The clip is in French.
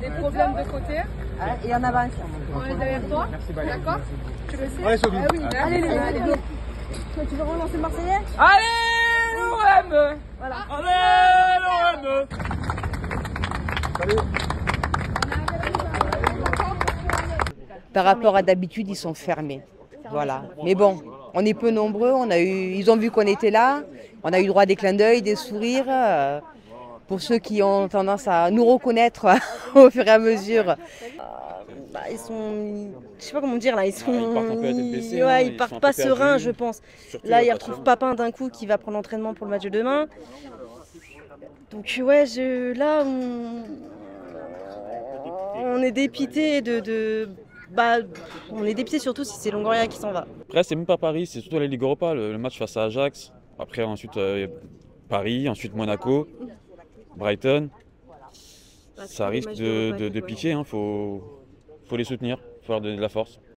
des problèmes de côté. Il y en a 20. On est derrière toi. D'accord? Tu le sais? Allez, Sophie. Ah oui, allez, allez, go. Tu veux relancer le Marseillais? Allez, l'OM! Voilà. Allez, l'OM! Par rapport à d'habitude, ils sont fermés. Voilà. Mais bon, on est peu nombreux. Ils ont vu qu'on était là. On a eu droit à des clins d'œil, des sourires. Pour ceux qui ont tendance à nous reconnaître au fur et à mesure. Ils sont, je sais pas comment dire là, ils sont, ils partent un peu la tête baissée, ouais, hein, ils ils partent sont un pas peu perdus. sereins, je pense. Surtout, Là, il y ils a pas retrouvent de- Papin d'un coup qui va prendre l'entraînement pour le match de demain. Donc ouais, là, on est dépité on est dépité surtout si c'est Longoria qui s'en va. Après, c'est même pas Paris, c'est surtout la Ligue Europa, le match face à Ajax. Après, ensuite, Paris, ensuite Monaco, Brighton. Ça risque de piquer, hein. Faut les soutenir, faut leur donner de la force.